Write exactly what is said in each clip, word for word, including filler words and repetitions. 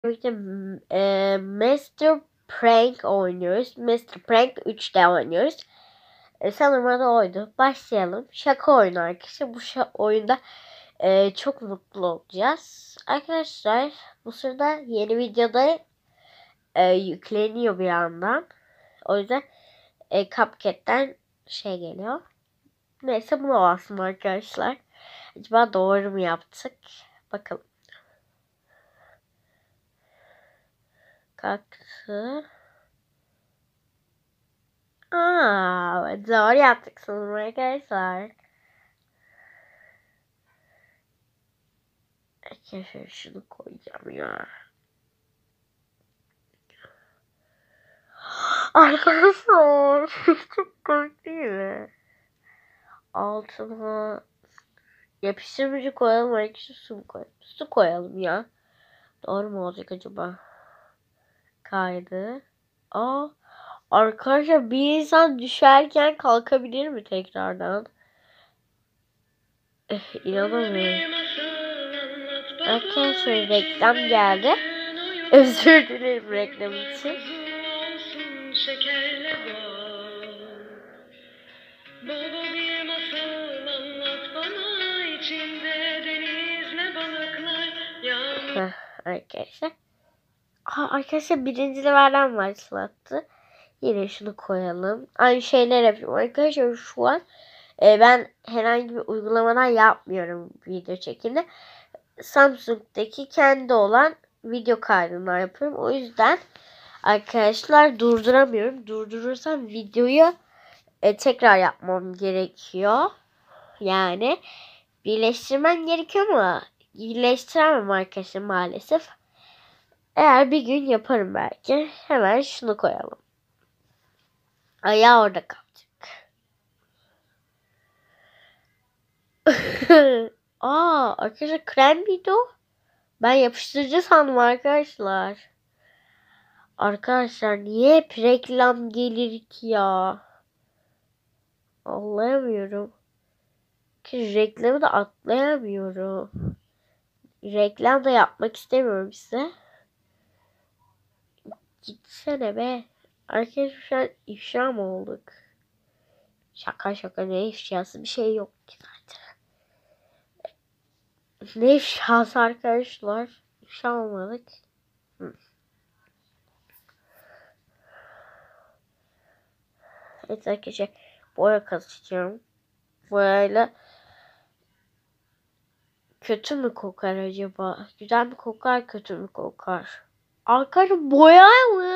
birlikte e, Master Prank oynuyoruz. Master Prank üç D oynuyoruz. E, sanırım adı oydu. Başlayalım. Şaka oyunu arkadaşlar. Bu oyunda e, çok mutlu olacağız. Arkadaşlar bu sırada yeni videoda e, yükleniyor bir yandan. O yüzden e, CupCake'den şey geliyor. Neyse bunu olsun arkadaşlar. Acaba doğru mu yaptık? Bakalım. Kalktı. Aa, zor yaptık sanırım arkadaşlar. Arkadaşlar şunu koyacağım ya. Arkadaşlar çok komik değil mi? Altına yapıştırıcı koyalım, arkadaşlar su mu koyalım? Su koyalım ya. Doğru mu olacak acaba? Kaydı. Aa, arkadaşlar bir insan düşerken kalkabilir mi tekrardan? Eh, inanamıyorum. Arkadaşlar reklam geldi. Özür dilerim reklam için. Heh, arkadaşlar. Aa, arkadaşlar birinci levelden başlattı. Yine şunu koyalım. Aynı şeyler yapıyorum. Arkadaşlar şu an e, ben herhangi bir uygulamadan yapmıyorum video çekimde. Samsung'daki kendi olan video kaydından yapıyorum. O yüzden arkadaşlar durduramıyorum. Durdurursam videoyu e, tekrar yapmam gerekiyor. Yani birleştirmem gerekiyor ama birleştiremem arkadaşlar maalesef. Eğer bir gün yaparım belki. Hemen şunu koyalım. Ayağı orada kalacak. Aa, arkadaşlar krem miydi o? Ben yapıştırıcı sandım arkadaşlar. Arkadaşlar niye hep reklam gelir ki ya? Anlayamıyorum. Ki reklamı da atlayamıyorum. Reklam da yapmak istemiyorum size. Gitsene be. Arkadaşlar şu an ifşa mı olduk? Şaka şaka, ne ifşası, bir şey yok ki zaten. Ne ifşası arkadaşlar? İfşa olmadık. Hı. Evet arkadaşlar, boya kasacağım. Boyayla kötü mü kokar acaba? Güzel mi kokar, kötü mü kokar? Arkadaşlar boya mı?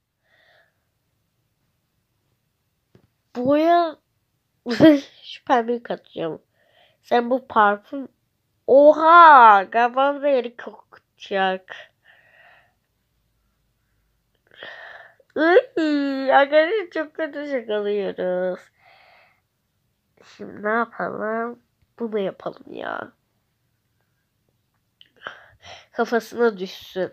Boya. Şu pembeyi katacağım. Sen bu parfüm. Oha! Kafamda yeri kokacak. Iy, arkadaşlar çok kötü şakalıyoruz. Şimdi ne yapalım? Bunu yapalım ya. Kafasına düşsün.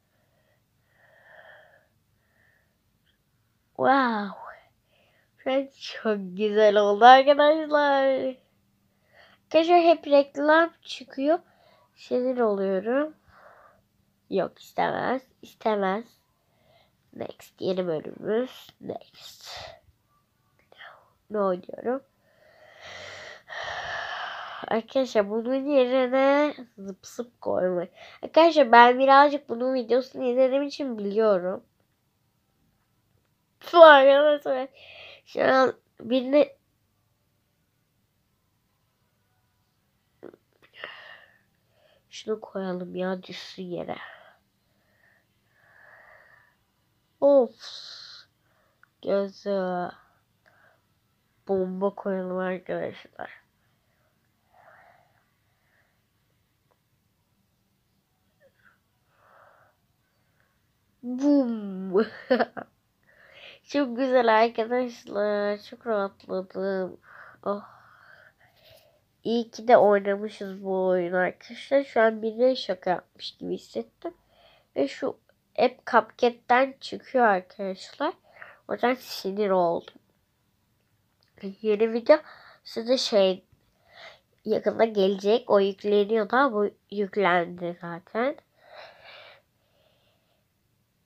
Wow. Çok güzel oldu arkadaşlar. Arkadaşlar hep reklam çıkıyor. Sinir oluyorum. Yok, istemez. İstemez. Next. Yeni bölümümüz. Next. Ne oynuyorum? Arkadaşlar bunun yerine zıp zıp koymayı. Arkadaşlar ben birazcık bunun videosunu izlediğim için biliyorum. Arkadaşlar şu an birine şunu koyalım ya, düşsün yere. Of. Gözü. Bomba koyalım arkadaşlar. Boom. Çok güzel arkadaşlar. Çok rahatladım. Oh. İyi ki de oynamışız bu oyunu arkadaşlar. Şu an birine şaka yapmış gibi hissettim. Ve şu hep CupCake'den çıkıyor arkadaşlar. O yüzden sinir oldum. Yeni video size şey yakında gelecek. O yükleniyor da bu yüklendi zaten.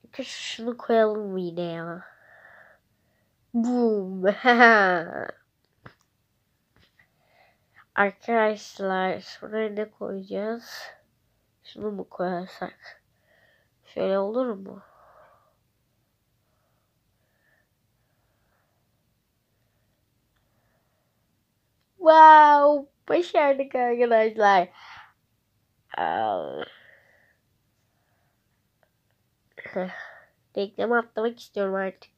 Şunu koyalım yine ya. Boom. Arkadaşlar buraya ne koyacağız? Şunu mu koyarsak? Şöyle olur mu? Wow! Başardık arkadaşlar. Reklamı atlamak istiyorum artık.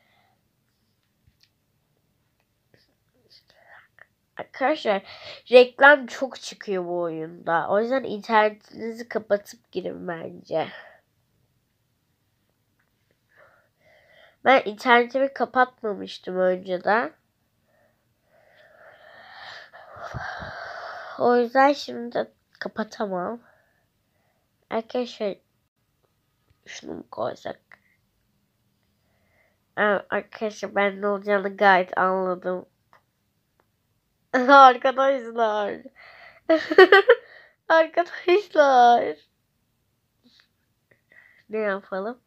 Arkadaşlar reklam çok çıkıyor bu oyunda. O yüzden internetinizi kapatıp girin bence. Ben internetimi kapatmamıştım önceden. O yüzden şimdi kapatamam. Arkadaşlar şunu mu koysak? Arkadaşlar ben ne olacağını gayet anladım. Arkadaşlar. Arkadaşlar. Ne yapalım?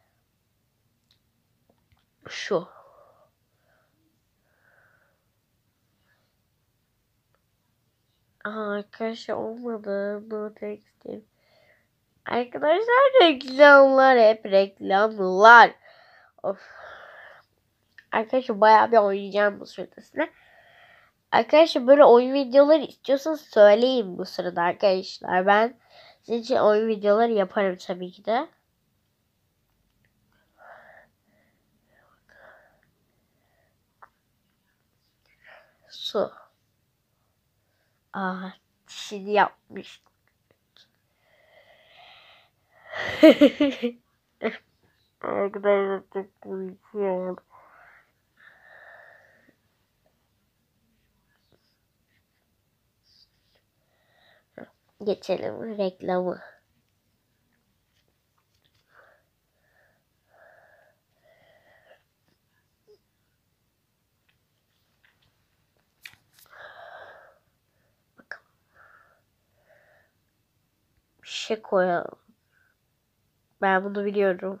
Şu. Aa, arkadaşlar olmadı. No texting. Arkadaşlar reklamlar hep reklamlar. Of. Arkadaşlar bayağı bir oynayacağım bu sırasında. Arkadaşlar böyle oyun videoları istiyorsanız söyleyin bu sırada arkadaşlar. Ben sizin için oyun videoları yaparım tabii ki de. Su. Aa, dişini yapmış. Arkadaşlar çok komik. Geçelim reklamı. Bakalım. Bir şey koyalım. Ben bunu biliyorum.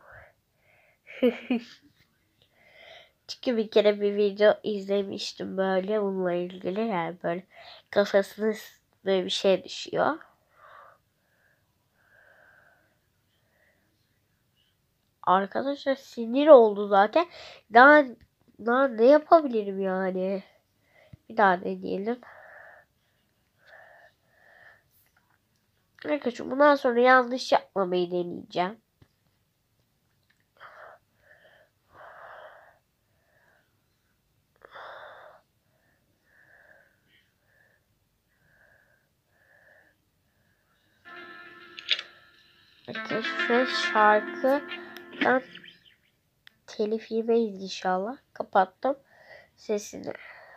Çünkü bir kere bir video izlemiştim böyle bununla ilgili, yani böyle kafasına böyle bir şey düşüyor. Arkadaşlar sinir oldu zaten. Daha, daha ne yapabilirim yani? Bir daha deneyelim. Arkadaşlar bundan sonra yanlış yapmamayı deneyeceğim. Arkadaşlar şarkıdan telif yemeyiz inşallah. Kapattım sesini.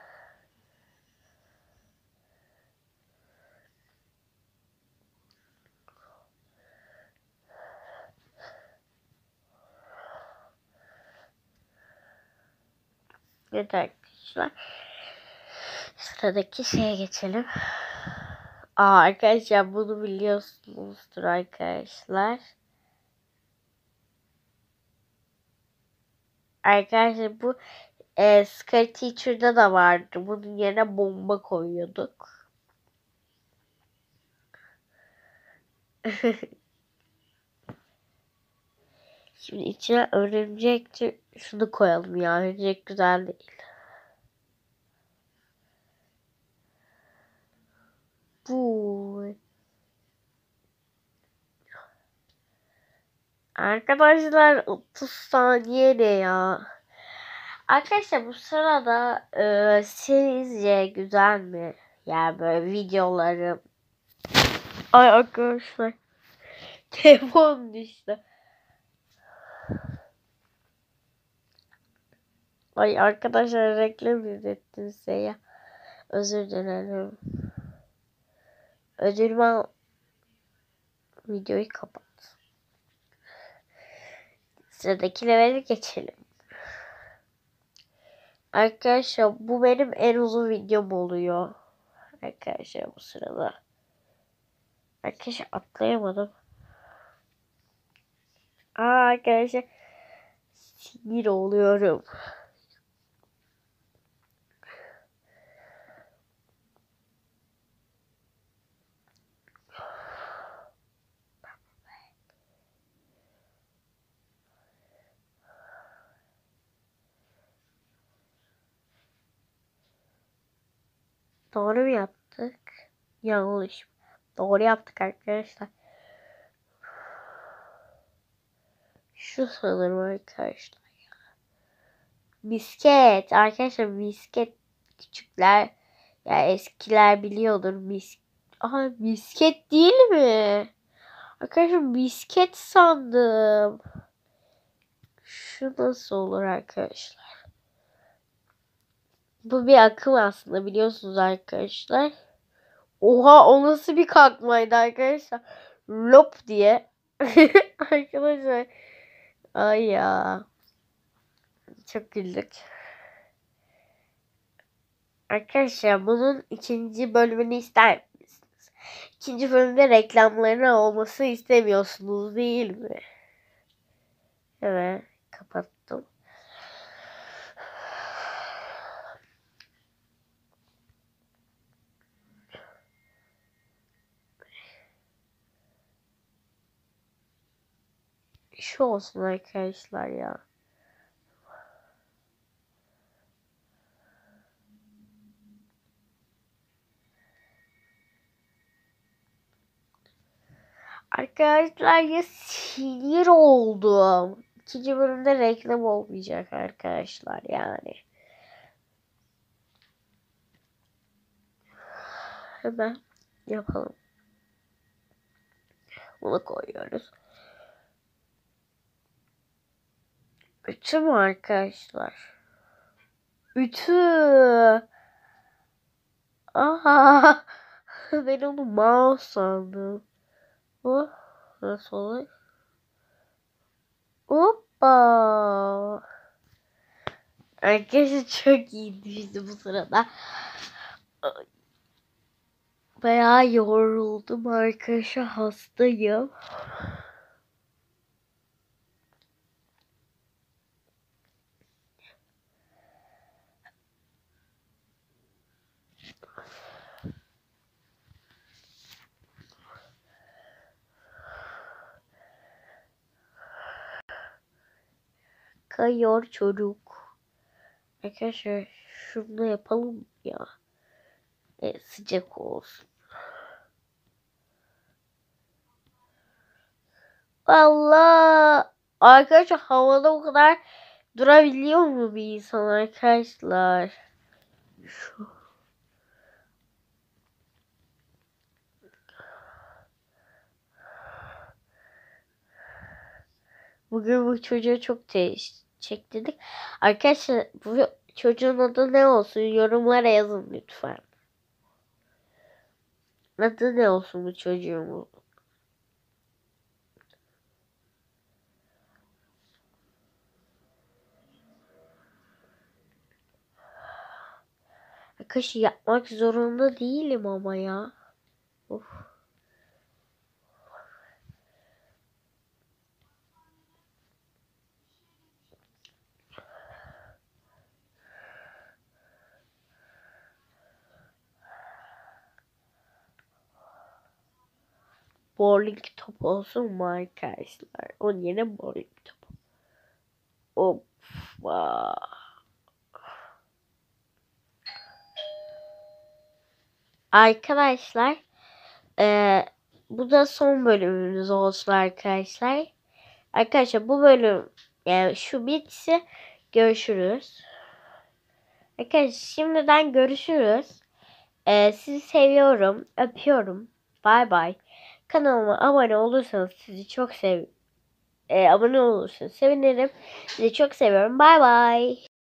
Evet arkadaşlar. Sıradaki şeye geçelim. Aa, arkadaşlar bunu biliyorsunuzdur arkadaşlar. Arkadaşlar bu e, Sky Teacher'da da vardı. Bunun yerine bomba koyuyorduk. Şimdi içine örümcek şunu koyalım ya. Örümcek güzel değil. Bu. Arkadaşlar otuz saniye ne ya? Arkadaşlar bu sırada e, sizce güzel mi? Yani böyle videolarım. Ay arkadaşlar. Telefon düştü. Ay arkadaşlar reklam izlettim size ya. Özür dilerim. Ödülümü al. Videoyu kapat. Sıradaki levele geçelim. Arkadaşlar bu benim en uzun videom oluyor. Arkadaşlar bu sırada. Arkadaşlar atlayamadım. Aa, arkadaşlar sinir oluyorum. Doğru mu yaptık? Yanlış. Doğru yaptık arkadaşlar. Şu sanırım arkadaşlar. Misket. Arkadaşlar misket küçükler ya eskiler biliyordur. Mis Aha, misket değil mi? Arkadaşlar misket sandım. Şu nasıl olur arkadaşlar? Bu bir akım aslında biliyorsunuz arkadaşlar. Oha, o nasıl bir kalkmaydı arkadaşlar. Lop diye. Arkadaşlar. Ay ya. Çok güldük. Arkadaşlar bunun ikinci bölümünü ister misiniz? İkinci bölümde reklamlarının olması istemiyorsunuz değil mi? Evet, kapattım. Şu olsun arkadaşlar ya. Arkadaşlar ya sinir oldum. İkinci bölümde reklam olmayacak arkadaşlar yani. Hemen yapalım. Bunu koyuyoruz. Ütü mü arkadaşlar? Ütü. Aha. Ben onu mouse sandım. Bu nasıl olur? Hoppa. Arkadaşlar çok iyiydi bu sırada. Bayağı yoruldum arkadaşlar, hastayım. Kayıyor çocuk. Arkadaşlar şunu yapalım ya. E, sıcak olsun. Allah. Arkadaşlar havada o kadar durabiliyor mu bir insan arkadaşlar? Şu. Bugün bu çocuğa çok çektirdik. Arkadaşlar bu çocuğun adı ne olsun? Yorumlara yazın lütfen. Adı ne olsun bu çocuğun? Arkadaşlar yapmak zorunda değilim ama ya. Of. Bowling top olsun mu arkadaşlar? Onun yerine bowling top. Of. Arkadaşlar e, bu da son bölümümüz olsun arkadaşlar. Arkadaşlar bu bölüm yani şu bitse görüşürüz. Arkadaşlar şimdiden görüşürüz. E, sizi seviyorum. Öpüyorum. Bay bay. Kanalıma abone olursanız sizi çok sev e, abone olursanız sevinirim. Sizi çok seviyorum. Bay bay.